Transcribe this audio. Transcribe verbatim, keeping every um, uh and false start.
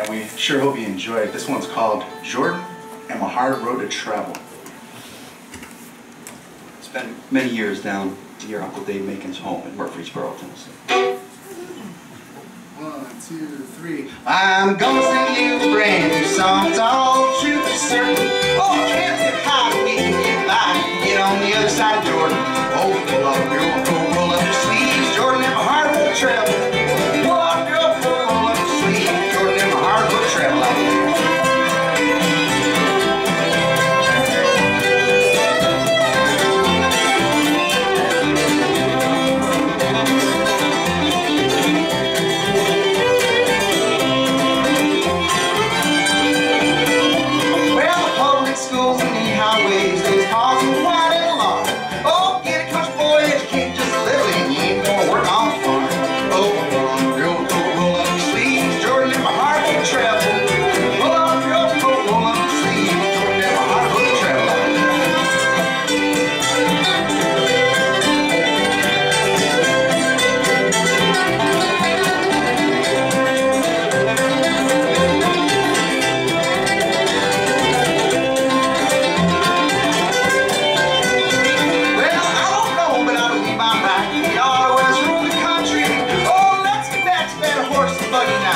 we sure hope you enjoy it. This one's called Jordan and My Hard Road to Travel. Spent many years down to your Uncle Dave Macon's home in Murfreesboro, Tennessee. One, two, three. I'm gonna sing you a brand new song. It's all truth is certain. Oh, can't get high, we can get by. Get on the other side of Jordan. Oh, pull up, girl, go roll up your sleeves. Jordan and my heart will travel. Pull up, girl, go roll up your sleeves. Jordan and my heart will travel out there. Buggy